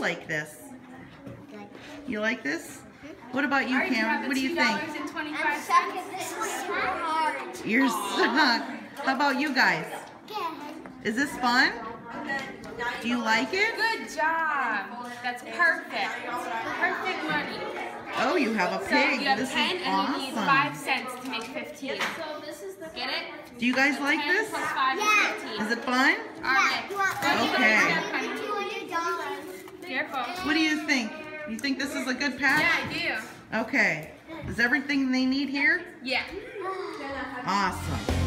like this? You like this? What about you, Cam? What do you think? You're stuck. How about you guys? Is this fun? Do you like it? Good job. That's perfect. Perfect money. Oh, you have a pig. So you have this 10 is and awesome. you need 5 cents to make 15. Get it? Do you guys So like 10 this? plus 5 is 15. Is it fun? Okay. Careful. What do you think? You think this is a good pack? Yeah, I do. Okay. Is everything they need here? Yeah. Awesome.